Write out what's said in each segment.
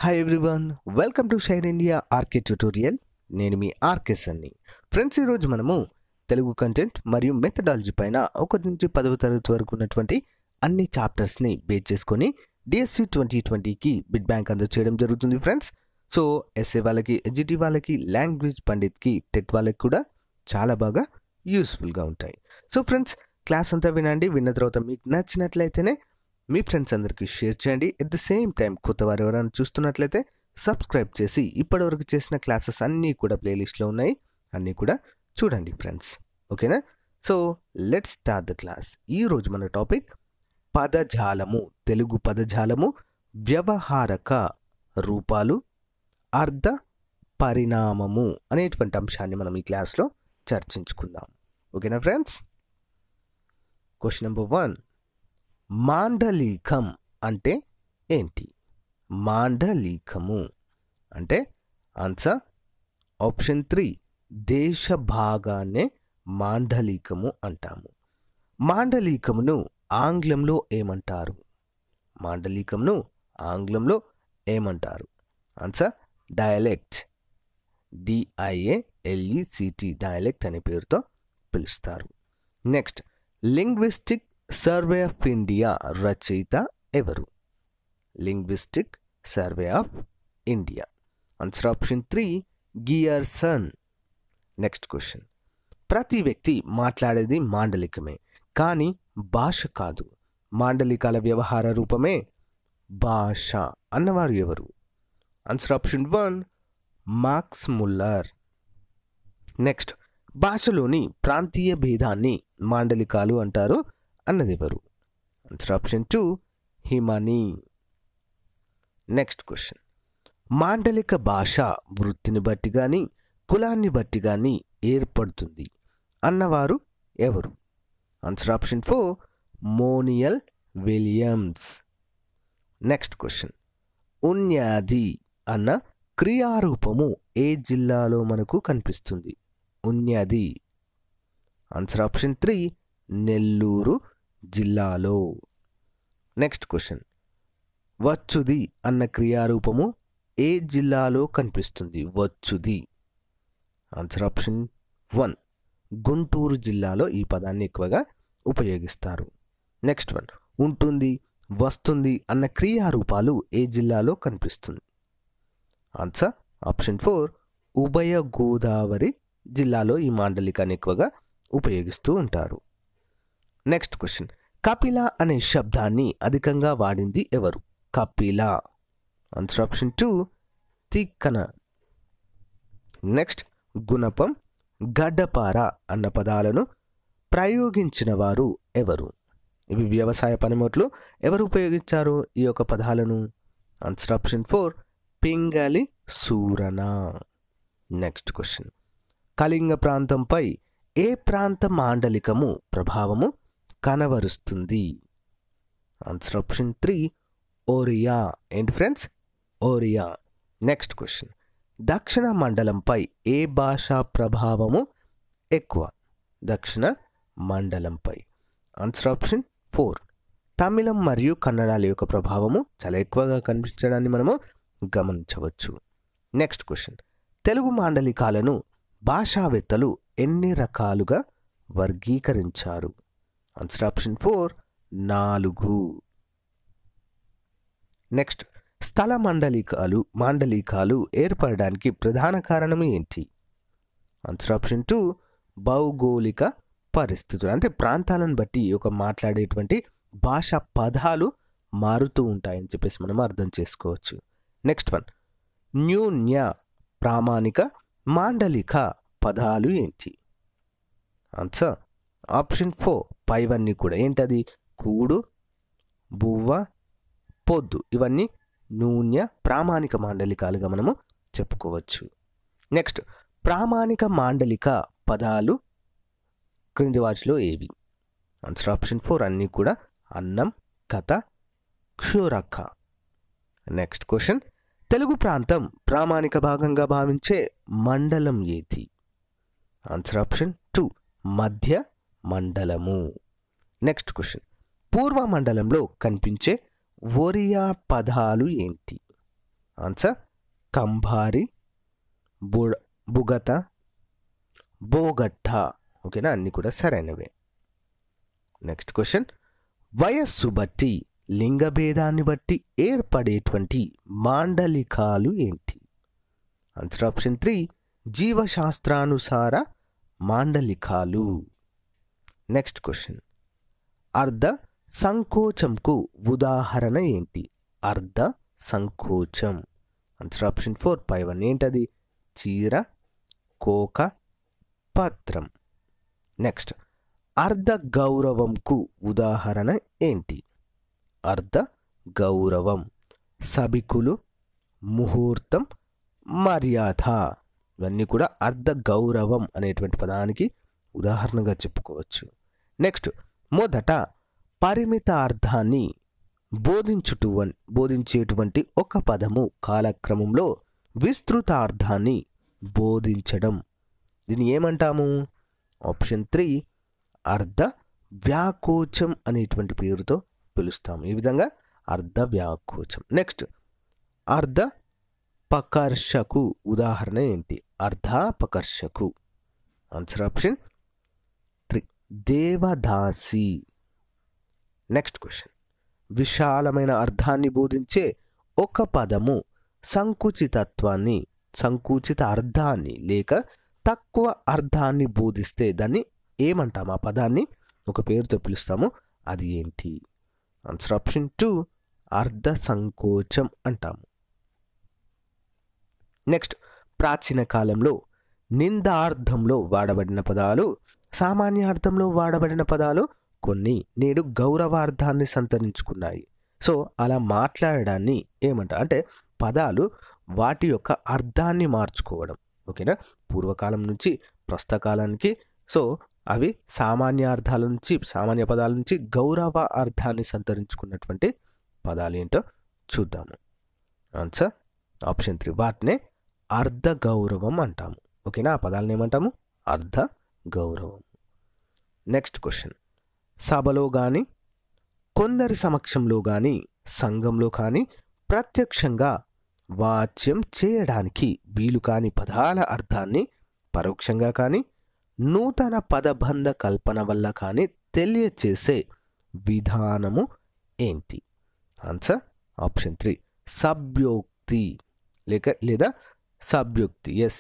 Hi everyone, welcome to shine India R K tutorial. నేను మీ RK సన్ని. Friends, ఈరోజు మనము తెలుగు కంటెంట్ మరియు మెథడాలజీ పైన 1 నుంచి 10వ తరగతి వరకు ఉన్నటువంటి అన్ని చాప్టర్స్ని బేస్ చేసుకొని డిఎస్సి 2020కి బిడ్ బ్యాంక్ అందజేయడం జరుగుతుంది ఫ్రెండ్స్. సో ఎస్ఏ వాళ్ళకి, ఎస్జిటి వాళ్ళకి, లాంగ్వేజ్ పండిత్కి, టెట్ వాళ్ళకి కూడా చాలా బాగా యూస్ఫుల్గా ఉంటాయి. సో ఫ్రెండ్స్, క్లాస్ అంతా వినండి. విన్న తర్వాత మీకు నచ్చినట్లయితేనే మీ ఫ్రెండ్స్ అందరికీ షేర్ చేయండి. ఎట్ ద సేమ్ టైం కొత్త వారు ఎవరైనా చూస్తున్నట్లయితే సబ్స్క్రైబ్ చేసి ఇప్పటివరకు చేసిన క్లాసెస్ అన్నీ కూడా ప్లేలిస్ట్లో ఉన్నాయి, అన్నీ కూడా చూడండి ఫ్రెండ్స్. ఓకేనా? So let's start the class. ఈరోజు మన టాపిక్ పదజాలము, తెలుగు పదజాలము, వ్యవహారక రూపాలు, అర్థ పరిణామము అనేటువంటి అంశాన్ని మనం ఈ క్లాస్లో చర్చించుకుందాం. ఓకేనా ఫ్రెండ్స్? క్వశ్చన్ నెంబర్ 1, మాండలికం అంటే ఏంటి? మాండలికము అంటే ఆన్సర్ ఆప్షన్ 3, దేశ భాగాన్నే మాండలికము అంటాము. మాండలికమును ఆంగ్లంలో ఏమంటారు? మాండలికంను ఆంగ్లంలో ఏమంటారు? ఆన్సర్ డయలెక్ట్, DIALECT, డయలెక్ట్ అనే పేరుతో పిలుస్తారు. Next, linguistic survey of India రచయిత ఎవరు? Linguistic survey of India. Answer option 3, Grierson. Next question, ప్రతి వ్యక్తి మాట్లాడేది మాండలికమే కానీ భాష కాదు, మాండలికాల వ్యవహార రూపమే భాష అన్నవారు ఎవరు? Answer option 1, Max Muller. Next, భాషలోని ప్రాంతీయ భేదాన్ని మాండలికాలు అంటారు అన్నది ఎవరు? ఆన్సర్ ఆప్షన్ 2, హిమనీ. నెక్స్ట్ క్వశ్చన్, మాండలిక భాష వృత్తిని బట్టి కానీ కులాన్ని బట్టి కానీ ఏర్పడుతుంది అన్నవారు ఎవరు? Answer option 4, Monier Williams. Next question, ఉన్యాది అన్న క్రియారూపము ఏ జిల్లాలో మనకు కనిపిస్తుంది? ఉన్యాది. ఆన్సర్ ఆప్షన్ 3, నెల్లూరు జిల్లాలో. నెక్స్ట్ క్వశ్చన్, వచ్చుది అన్న క్రియారూపము ఏ జిల్లాలో కనిపిస్తుంది? వచ్చుది. ఆన్సర్ ఆప్షన్ 1, గుంటూరు జిల్లాలో ఈ పదాన్ని ఎక్కువగా ఉపయోగిస్తారు. నెక్స్ట్ వన్, ఉంటుంది, వస్తుంది అన్న క్రియారూపాలు ఏ జిల్లాలో కనిపిస్తుంది? ఆన్సర్ ఆప్షన్ 4, ఉభయ గోదావరి జిల్లాలో ఈ మాండలికాన్ని ఎక్కువగా ఉపయోగిస్తూ ఉంటారు. నెక్స్ట్ క్వశ్చన్, కపిల అనే శబ్దాన్ని అధికంగా వాడింది ఎవరు? Kapila. Answer option 2, Tikkana. Next, గుణపం, గడ్డపార అన్న పదాలను ప్రయోగించిన వారు ఎవరు? ఇవి వ్యవసాయ పనిముట్లు. ఎవరు ఉపయోగించారు ఈ యొక్క పదాలను? Answer option 4, Pingali Surana. Next question, Kalinga ప్రాంతంపై ఏ ప్రాంత మాండలికము ప్రభావము కనబరుస్తుంది? Answer option 3, ఓరియా. ఏంటి ఫ్రెండ్స్? ఓరియా. నెక్స్ట్ క్వశ్చన్, దక్షిణ మండలంపై ఏ భాషా ప్రభావము ఎక్కువ? దక్షిణ మండలంపై. ఆన్సర్ ఆప్షన్ 4, తమిళం మరియు కన్నడాల యొక్క ప్రభావము చాలా ఎక్కువగా కనిపించడాన్ని మనము గమనించవచ్చు. నెక్స్ట్ క్వశ్చన్, తెలుగు మాండలికాలను భాషావేత్తలు ఎన్ని రకాలుగా వర్గీకరించారు? Answer option 4, 4. నెక్స్ట్, స్థల మాండలికాలు ఏర్పడడానికి ప్రధాన కారణం ఏంటి? ఆన్సర్ ఆప్షన్ 2, భౌగోళిక పరిస్థితులు. అంటే ప్రాంతాలను బట్టి ఒక మాట్లాడేటువంటి భాషా పదాలు మారుతూ ఉంటాయని చెప్పేసి మనం అర్థం చేసుకోవచ్చు. నెక్స్ట్ వన్, న్యూన్య ప్రామాణిక మాండలిక పదాలు ఏంటి? ఆన్సర్ ఆప్షన్ 4, పైవన్నీ కూడా. ఏంటది? కూడు, బువ్వ, పొద్దు. ఇవన్నీ న్యూన్య ప్రామాణిక మాండలికాలుగా మనము చెప్పుకోవచ్చు. నెక్స్ట్, ప్రామాణిక మాండలిక పదాలు క్రింది వాటిలో ఏవి? ఆన్సర్ ఆప్షన్ 4, అన్నీ కూడా అన్నం, కథ, క్షురక. నెక్స్ట్ క్వశ్చన్, తెలుగు ప్రాంతం ప్రామాణిక భాగంగా భావించే మండలం ఏది? ఆన్సర్ ఆప్షన్ 2, మధ్య మండలము. నెక్స్ట్ క్వశ్చన్, పూర్వ మండలంలో కనిపించే ఒరియా పదాలు ఏంటి? ఆన్సర్ కంభారి, బుగత, బోగట్ట. ఓకేనా, అన్నీ కూడా సరైనవే. నెక్స్ట్ క్వశ్చన్, వయస్సు బట్టి లింగభేదాన్ని బట్టి ఏర్పడేటువంటి మాండలికాలు ఏంటి? ఆన్సర్ ఆప్షన్ 3 జీవశాస్త్రానుసార మాండలికాలు. నెక్స్ట్ క్వశ్చన్, అర్ధ సంకోచంకు ఉదాహరణ ఏంటి? అర్ధ సంకోచం. ఆన్సర్ ఆప్షన్ 4 పైవన్. ఏంటది? చీర, కోక, పత్రం. నెక్స్ట్, అర్ధ గౌరవంకు ఉదాహరణ ఏంటి? అర్ధ గౌరవం సభికులు, ముహూర్తం, మర్యాద. ఇవన్నీ కూడా అర్ధ గౌరవం అనేటువంటి పదానికి ఉదాహరణగా చెప్పుకోవచ్చు. నెక్స్ట్, మొదట పరిమిత అర్థాన్ని బోధించేటువంటి ఒక పదము కాలక్రమంలో విస్తృత అర్థాన్ని బోధించడం. దీన్ని ఏమంటాము? ఆప్షన్ 3 అర్ధ వ్యాకోచం అనేటువంటి పేరుతో పిలుస్తాము. ఈ విధంగా అర్ధ వ్యాకోచం. నెక్స్ట్, అర్ధ పకర్షకు ఉదాహరణ ఏంటి? అర్ధపకర్షకు. Answer option 3 devadasi. Next question, విశాలమైన అర్థాన్ని బోధించే ఒక పదము సంకుచిత అర్థాన్ని లేక తక్కువ అర్థాన్ని బోధిస్తే దాన్ని ఏమంటాము? ఆ పదాన్ని ఒక పేరుతో పిలుస్తాము. అది ఏంటి? ఆన్సర్ ఆప్షన్ 2 అర్ధ సంకోచం అంటాము. నెక్స్ట్, ప్రాచీన కాలంలో నిందార్థంలో వాడబడిన పదాలు, సామాన్యార్థంలో వాడబడిన పదాలు కొన్ని నేడు గౌరవార్థాన్ని సంతరించుకున్నాయి. సో అలా మాట్లాడడాన్ని ఏమంటారు? అంటే పదాలు వాటి యొక్క అర్థాన్ని మార్చుకోవడం. ఓకేనా, పూర్వకాలం నుంచి ప్రస్తుత కాలానికి సో అవి సామాన్య పదాల నుంచి గౌరవ అర్థాన్ని సంతరించుకున్నటువంటి పదాలు ఏంటో చూద్దాము. ఆన్సర్ ఆప్షన్ 3 వాటినే అర్ధ గౌరవం అంటాము. ఓకేనా, ఆ పదాలను ఏమంటాము? అర్ధ గౌరవం. నెక్స్ట్ క్వశ్చన్, సభలో కానీ కొందరి సమక్షంలో కానీ సంఘంలో కానీ ప్రత్యక్షంగా వాచ్యం చేయడానికి వీలు కాని పదాల అర్థాన్ని పరోక్షంగా కానీ నూతన పదబంధ కల్పన వల్ల కానీ తెలియచేసే విధానము ఏంటి? ఆన్సర్ ఆప్షన్ 3 సభ్యోక్తి లేదా సభ్యోక్తి. ఎస్.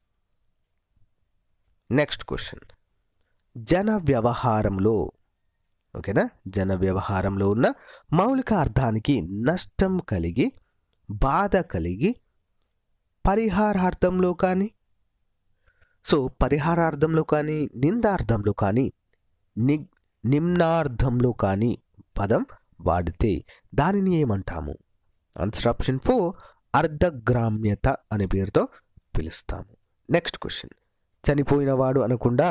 నెక్స్ట్ క్వశ్చన్, జన వ్యవహారంలో ఓకేనా జన వ్యవహారంలో ఉన్న మౌలిక అర్థానికి నష్టం కలిగి బాధ కలిగి పరిహారార్థంలో కానీ పరిహారార్థంలో కానీ నిందార్థంలో కానీ నిమ్నార్థంలో కానీ పదం వాడితే దానిని ఏమంటాము? ఆన్సర్ ఆప్షన్ 4 అర్ధగ్రామ్యత అనే పేరుతో పిలుస్తాము. నెక్స్ట్ క్వశ్చన్, చనిపోయినవాడు అనకుండా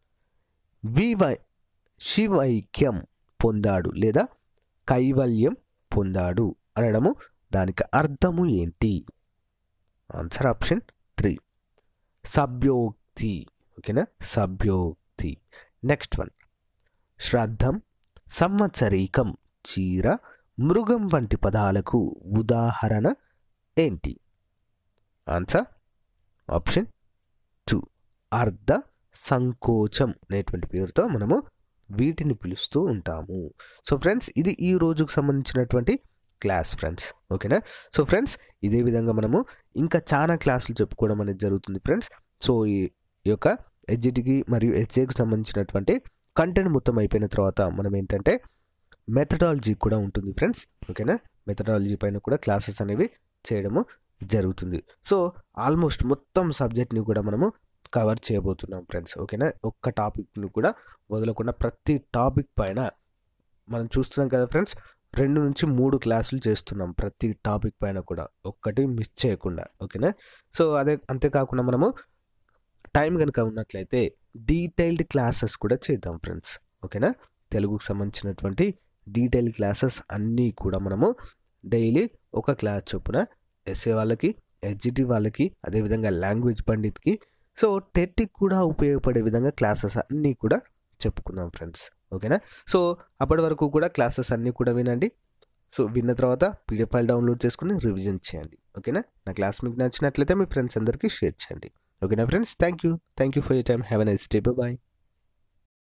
శివైక్యం పొందాడు లేదా కైవల్యం పొందాడు అనడము దానికి అర్థము ఏంటి? ఆన్సర్ ఆప్షన్ 3 సభ్యోక్తి. ఓకేనా, సభ్యోక్తి. నెక్స్ట్ వన్, శ్రాద్ధం, సంవత్సరీకం, చీర, మృగం వంటి పదాలకు ఉదాహరణ ఏంటి? ఆన్సర్ ఆప్షన్ 2 అర్ధ సంకోచం అనేటువంటి పేరుతో మనము వీటిని పిలుస్తూ ఉంటాము. సో ఫ్రెండ్స్, ఇది ఈ రోజుకు సంబంధించినటువంటి క్లాస్ ఫ్రెండ్స్. ఓకేనా, సో ఫ్రెండ్స్ ఇదే విధంగా మనము ఇంకా చాలా క్లాసులు చెప్పుకోవడం అనేది జరుగుతుంది ఫ్రెండ్స్. సో ఈ యొక్క హెచ్జిటికి మరియు హెచ్ఏకి సంబంధించినటువంటి కంటెంట్ మొత్తం అయిపోయిన తర్వాత మనం ఏంటంటే మెథడాలజీ కూడా ఉంటుంది ఫ్రెండ్స్. ఓకేనా, మెథడాలజీ పైన కూడా క్లాసెస్ అనేవి చేయడము జరుగుతుంది. సో ఆల్మోస్ట్ మొత్తం సబ్జెక్ట్ని కూడా మనము కవర్ చేయబోతున్నాం ఫ్రెండ్స్. ఓకేనా, ఒక్క టాపిక్ని కూడా వదలకుండా ప్రతి టాపిక్ పైన మనం చూస్తున్నాం కదా ఫ్రెండ్స్, 2 నుంచి 3 క్లాసులు చేస్తున్నాం ప్రతి టాపిక్ పైన కూడా, ఒక్కటి మిస్ చేయకుండా. ఓకేనా, సో అంతేకాకుండా మనము టైం కనుక ఉన్నట్లయితే డీటెయిల్డ్ క్లాసెస్ కూడా చేద్దాం ఫ్రెండ్స్. ఓకేనా, తెలుగుకు సంబంధించినటువంటి డీటెయిల్డ్ క్లాసెస్ అన్నీ కూడా మనము డైలీ ఒక క్లాస్ చొప్పున ఎస్ఏ వాళ్ళకి, హెచ్జిటి వాళ్ళకి, అదేవిధంగా లాంగ్వేజ్ పండిత్కి, సో టెట్కి కూడా ఉపయోగపడే విధంగా క్లాసెస్ అన్నీ కూడా చెప్పుకున్నాం ఫ్రెండ్స్. ఓకేనా, సో అప్పటి వరకు కూడా క్లాసెస్ అన్నీ కూడా వినండి. సో విన్న తర్వాత పీడిఎఫ్ ఫైల్ డౌన్లోడ్ చేసుకుని రివిజన్ చేయండి. ఓకేనా? నా క్లాస్ మీకు నచ్చినట్లయితే మీ ఫ్రెండ్స్ అందరికీ షేర్ చేయండి. ఓకేనా friends? Thank you for your time. Have a nice day. Bye.